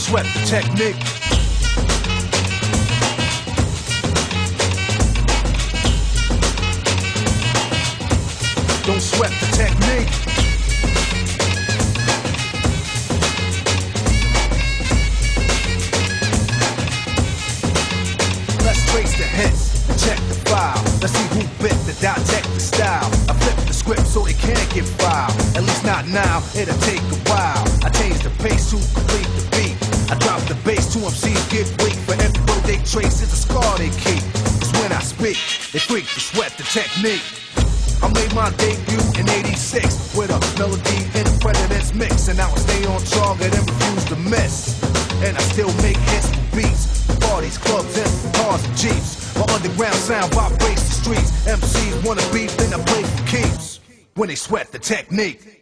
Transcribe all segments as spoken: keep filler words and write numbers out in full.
sweat the technique. Don't sweat the technique. Let's trace the hits and check the file. Let's see who bit the dissect the style. I flip the script so it can't get filed. At least not now, it'll take a while. I change the pace to complete the beat. I drop the bass to M Cs get weak. For every road they trace is a scar they keep. Cause when I speak, they freak to sweat the technique. I made my debut in eighty-six with a melody in a president's mix. And now I stay on target and refuse to miss. And I still make hits for beats, parties, clubs, and cars and jeeps. My underground sound vibrates the streets. M Cs wanna beef, then I play for keeps. When they sweat the technique.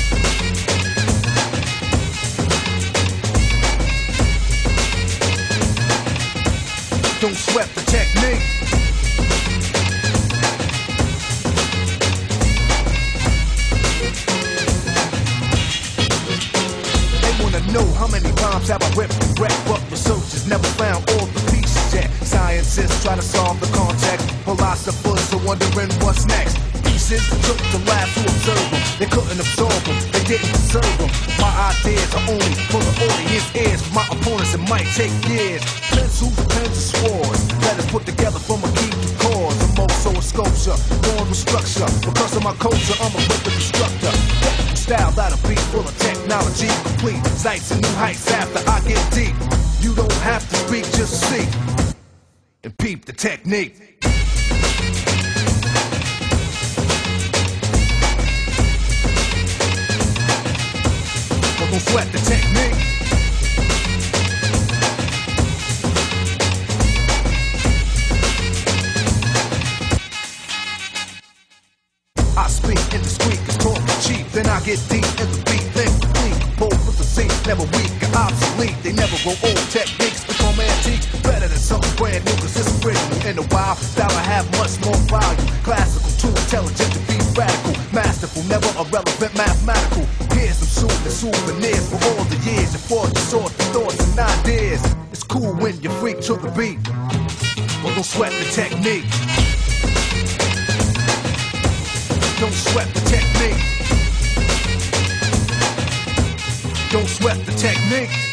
Don't sweat the technique. Know how many rhymes have I ripped and wrecked, but researchers never found all the pieces yet. Scientists try to solve the context, philosophers are wondering what's next. Pieces took the labs to observe them, they couldn't absorb them, they didn't deserve them. My ideas are only for the audience ears, for my opponents it might take years. Pencils, pens, and swords, that is put together from a key to cause. I'm also a sculpture, born with structure. Because of my culture, I'm a perfect instructor. Style that'll be full of technology, complete sights and new heights after I get deep. You don't have to speak, just see and peep the technique. But don't sweat the technique. I speak in the squeakers, talk cheap, then I get deep in the beat, then complete. Bold with the scene, never weak or obsolete. They never grow old techniques, become antique. Better than something brand new, cause it's original. In a while, style I have much more value. Classical, too intelligent to be radical. Masterful, never irrelevant, mathematical. Here's some soothing souvenirs for all the years. You fought, you sought the thoughts and ideas. It's cool when you freak to the beat, but don't sweat the technique. Don't sweat the technique. Don't sweat the technique.